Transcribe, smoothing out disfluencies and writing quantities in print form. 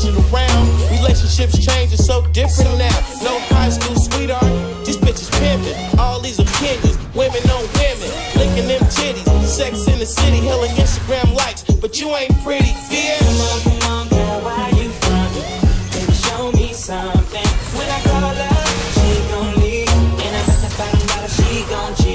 changing around. Relationships changing so different now. No high school sweetheart, these bitches pimping. All these opinions, women on women, licking them titties. Sex in the city, hella Instagram likes, but you ain't pretty, bitch. Come on, girl, why you frontin'? Baby, show me something. When I call her, she gon' leave, and I bet the $5 she gon' cheat.